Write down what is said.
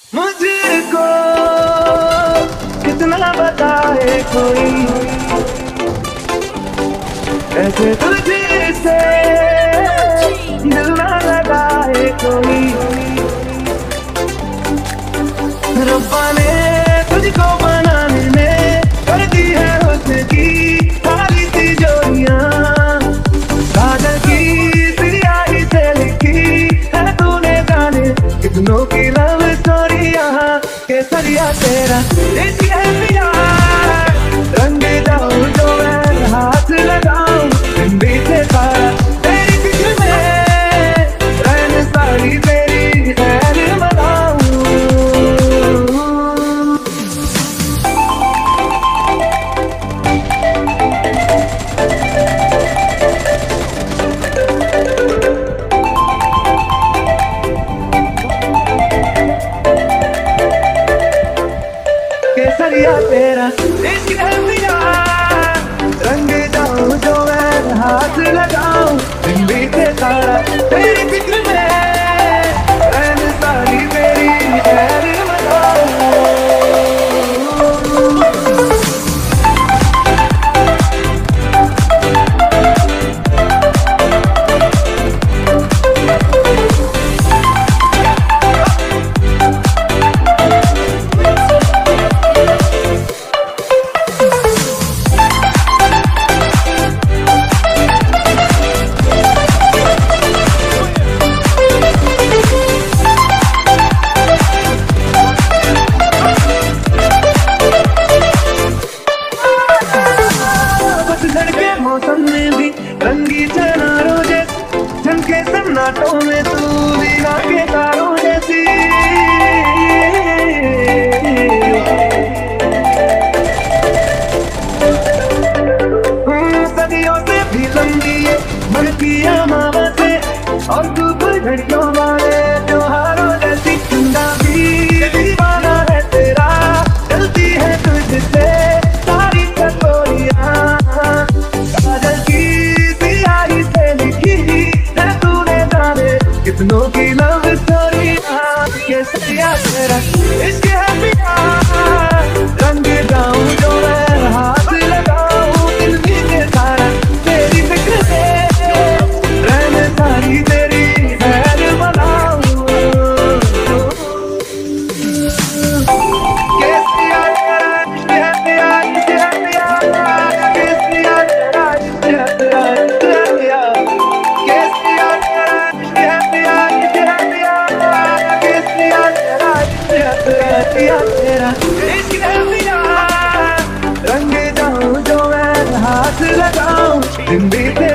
मुझको कितना बताए कोई, ऐसे तुझसे दिल ना लगाए कोई। रब्बा ने तुझको बनाने में कर दी है हुस्न की सारी सी जोड़ियां, काजल की सियाही से लिखी है तूने जाने कितनों की लव स्टोरी। यहाँ केसरिया तेरा इश्क है पिया, रंग जाऊं जो मैं हाथ लगाऊं, दिन बीते सारा तेरी फिक्र में, रहने सारी तेरी खैर मनाऊं। केसरिया तेरा इश्क है पिया, रंग जाऊं जो मैं हाथ लगाऊं, दिन बीते सारा तेरी फिक्र में, रहने सारी मेरी खैर मनाऊं। मौसम में भी रंगी चनारों जैसी, झमके सन्नाटों में तू वीणा के तारों जैसी। सदियों से भी लंबी है मन की अमावस है, और धूप घड़ियों वाले त्योहारों जैसी। चंदा भी दीवाना है तेरा, चलती है तुझसे सारी कटोरियां, काजल की सियाही से लिखी है तूने जाने कितनों की लव स्टोरी। केसरिया तेरा इश्क है पिया, रंग जाऊं जो मैं हाथ लगाऊं, दिल बीते सारा तेरी फिक्र में, रहने सारी तेरी खैर मनाऊं। केसरिया तेरा इश्क है पिया, इश्क है पिया, केसरिया तेरा इश्क है पिया, इश्क है पिया, केसरिया तेरा इश्क है पिया, इश्क है पिया, केसरिया तेरा इश्क है पिया, तेरा इश्क है पिया, रंग जाऊं जो मैं हाथ लगाऊं, दिन बीते